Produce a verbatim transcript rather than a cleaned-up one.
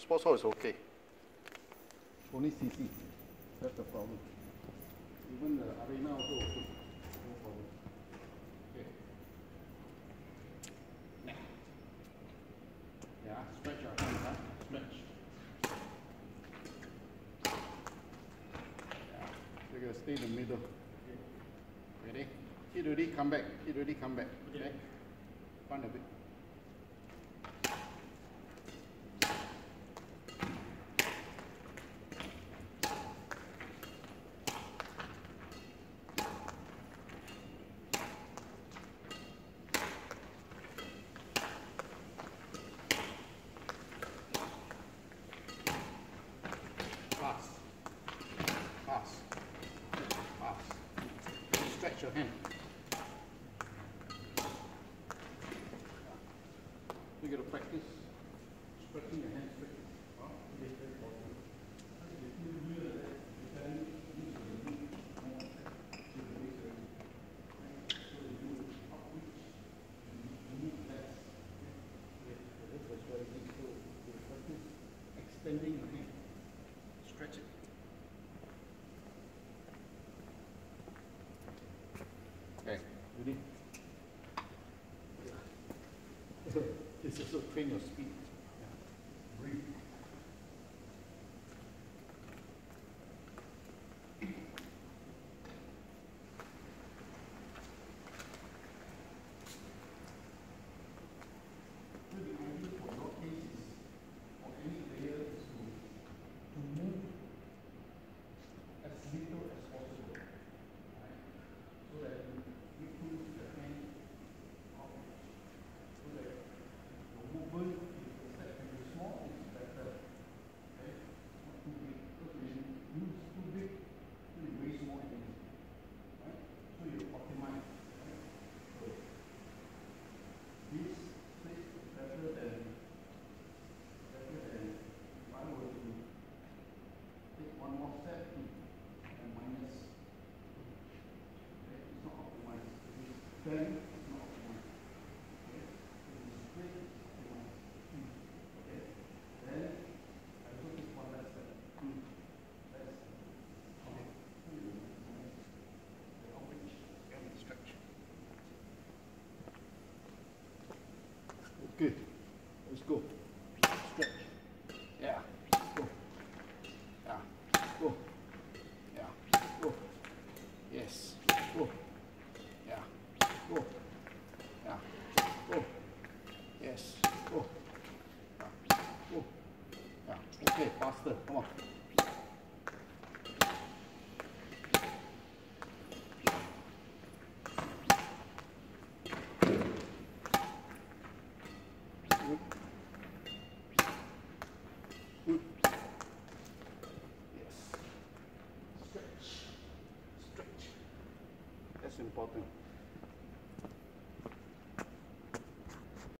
Sports hall is okay. Only C C. That's the problem. Even the arena also okay. No problem. Okay. Yeah, stretch your hands, huh? Stretch. Yeah. You're gonna stay in the middle. Okay. Ready? Hit already, come back. Hit already, come back. Okay? Front a bit. Pass. Pass. Pass. Stretch your hand. You got to practice stretching your hands straight. Huh? It's very important. If you do that, you can use the knee more to the base of it. So you do outreach, you move less. That's why you need to practice extending your hand. Stretch it. Okay, ready? This also train your speed. Yeah. Breathe. The idea for your case is, or any player, is to, to move as little as possible, right? So that you, you pull the hand out, so that your movement, if the step can be small, is better. Okay? Not too big, because when you use too big, you waste more energy. Right? So you optimize. Right? So this place is better than better than if I were to take one more step and minus two. Okay? It's not optimized. It is bend, it's not optimized. Okay? It is straight, it's optimized. Mm. Okay? Then I also take one less step. Mm. Less. Okay. The outreach. Okay, stretch. Okay. Let's go. Stretch. Yeah. Go. Yeah. Go. Yeah. Go. Yes. Go. Yeah. Go. Yeah. Go. Yes. Go. Yeah. Go. Yeah. Okay, faster. Come on. Good. Good. Yes. Stretch. Stretch. That's important.